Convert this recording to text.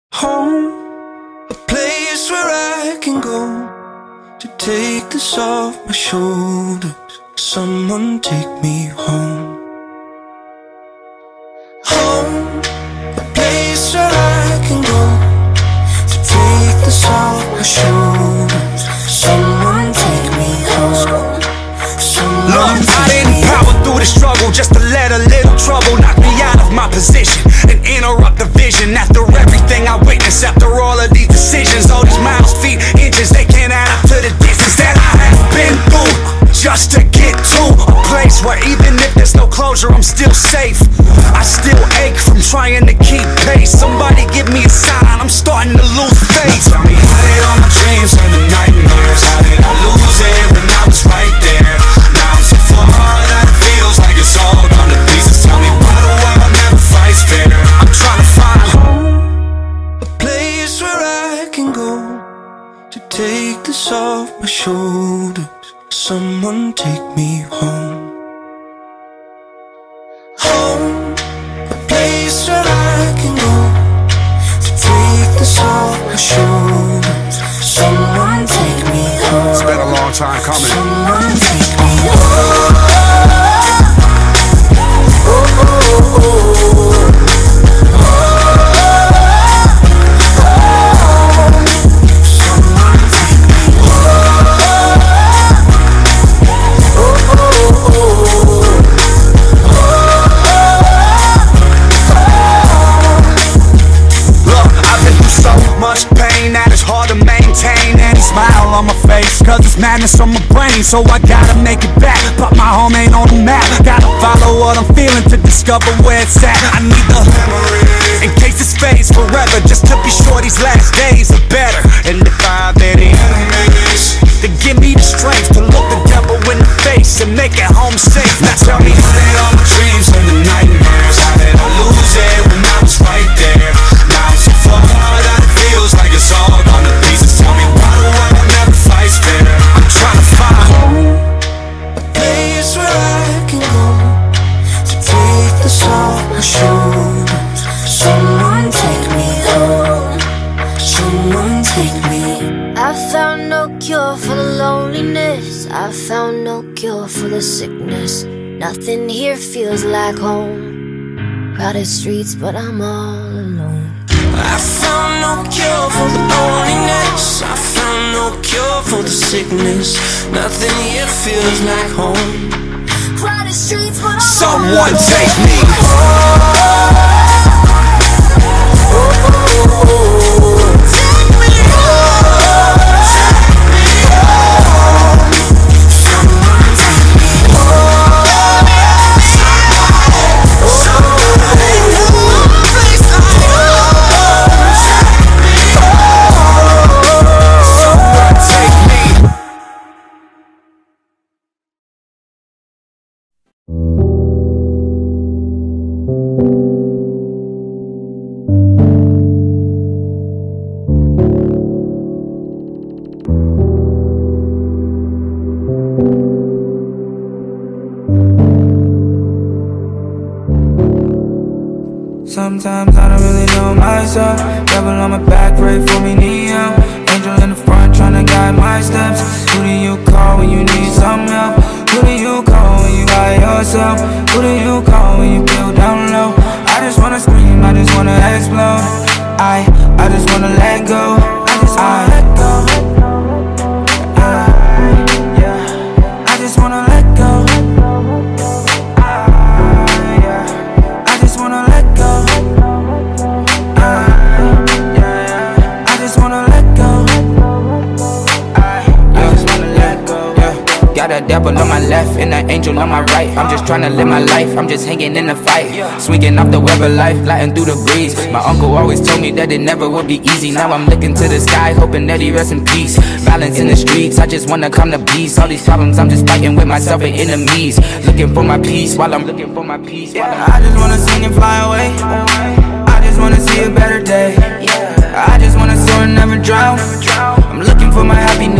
Home, a place where I can go to take this off my shoulders. Someone take me home. Home, a place where I can go to take this off my shoulders. Someone take me home. Look, I didn't power through the struggle just to let a little trouble knock me out of my position and interrupt the vision. After everything I witnessed, after all of these decisions, all these miles, feet, inches, they can't add up to the distance that I have been through just to get to a place where even if there's no closure, I'm still safe. I still ache from trying to keep pace. Somebody give me a sign, I'm starting to lose faith. Tell me, how did all my dreams turn to nightmares? How did I lose it when I was right there? Now I'm so far that it feels like it's all gone to pieces. Tell me, why the world never fights fair? I'm trying to find home, a place where I can go to take this off my shoulders. Someone take me home. Home, a place where I can go to take this off my shoulders. Someone take me home. It's been a long time coming. Someone take me home. On my face, cause it's madness on my brain, so I gotta make it back. But my home ain't on the map. Gotta follow what I'm feeling to discover where it's at. I need the memory in case this fades forever, just to be sure these last days are better. And if I have any enemies, to give me the strength to look the devil in the face and make it home safe. Now tell me, how did all my dreams turn to nightmares? How did I lose it when I was right there? Now I'm so far that it feels like it's all gone to pieces. Tell me, why the world never fights fair? I'm trying to find home, a place where I can go to take this off my shoulders. Someone take me home. Someone take me. I found no cure for the loneliness. I found no cure for the sickness. Nothing here feels like home. Crowded streets, but I'm all alone. I found no cure for the loneliness. I found no cure for the sickness. Nothing here feels like home. Crowded streets, but I'm someone all take me home. Sometimes I don't really know myself. Devil on my back, pray for me, need help. Angel in the front, tryna guide my steps. Who do you call when you need some help? Who do you call when you by yourself? Who do you call when you feel down low? I just wanna scream, I just wanna explode. I just wanna let go. I just wanna let go. I just wanna let go. I just wanna let go. I just wanna let go. I just wanna let go. Got a devil on my left and an angel on my right. I'm just tryna live my life, I'm just hanging in the fight. Swinging off the web of life, gliding through the breeze. My uncle always told me that it never would be easy. Now I'm looking to the sky, hoping that he rests in peace. Violence in the streets, I just wanna come to peace. All these problems, I'm just fighting with myself and enemies. Looking for my peace while I'm looking for my peace. I just wanna sing and fly away. I just wanna see a better day. I just wanna soar and never drown. I'm looking for my happiness.